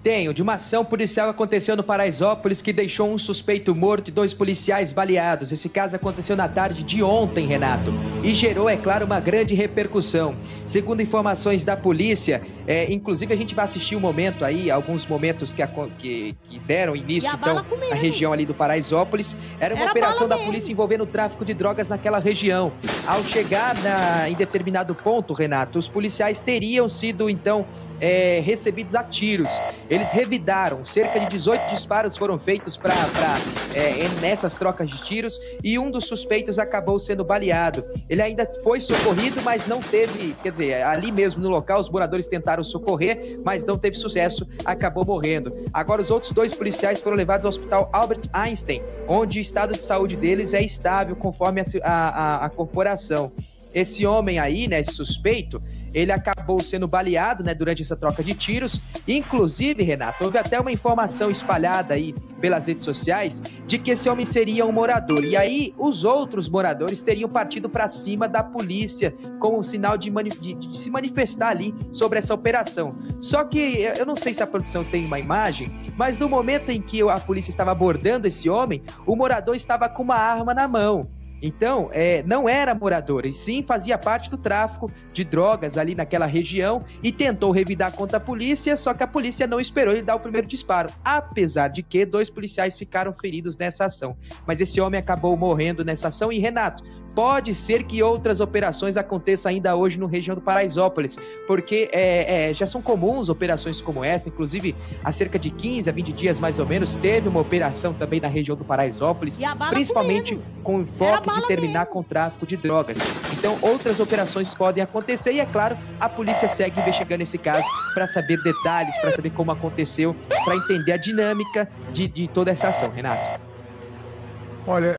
Tenho, de uma ação policial que aconteceu no Paraisópolis que deixou um suspeito morto e 2 policiais baleados. Esse caso aconteceu na tarde de ontem, Renato, e gerou, é claro, uma grande repercussão. Segundo informações da polícia, inclusive a gente vai assistir um momento aí, alguns momentos que deram início, então, na região ali do Paraisópolis. Era uma operação da polícia envolvendo o tráfico de drogas naquela região. Ao chegar em determinado ponto, Renato, os policiais teriam sido, então, recebidos a tiros. Eles revidaram, cerca de 18 disparos foram feitos nessas trocas de tiros e um dos suspeitos acabou sendo baleado. Ele ainda foi socorrido, mas não teve, quer dizer, ali mesmo no local os moradores tentaram socorrer, mas não teve sucesso, acabou morrendo. Agora os outros 2 policiais foram levados ao Hospital Albert Einstein, onde o estado de saúde deles é estável conforme a corporação. Esse homem aí, né, esse suspeito, ele acabou sendo baleado, né, durante essa troca de tiros. Inclusive, Renato, houve até uma informação espalhada aí pelas redes sociais de que esse homem seria um morador. E aí, os outros moradores teriam partido para cima da polícia como um sinal de se manifestar ali sobre essa operação. Só que, eu não sei se a produção tem uma imagem, mas no momento em que a polícia estava abordando esse homem, o morador estava com uma arma na mão. Então, não era morador, e sim fazia parte do tráfico de drogas ali naquela região e tentou revidar contra a polícia, só que a polícia não esperou ele dar o primeiro disparo, apesar de que 2 policiais ficaram feridos nessa ação. Mas esse homem acabou morrendo nessa ação e, Renato, pode ser que outras operações aconteçam ainda hoje na região do Paraisópolis, porque já são comuns operações como essa, inclusive há cerca de 15 a 20 dias mais ou menos, teve uma operação também na região do Paraisópolis, principalmente com o enfoque de terminar com o tráfico de drogas. Então outras operações podem acontecer e, é claro, a polícia segue investigando esse caso para saber detalhes, para saber como aconteceu, para entender a dinâmica de toda essa ação, Renato. Olha,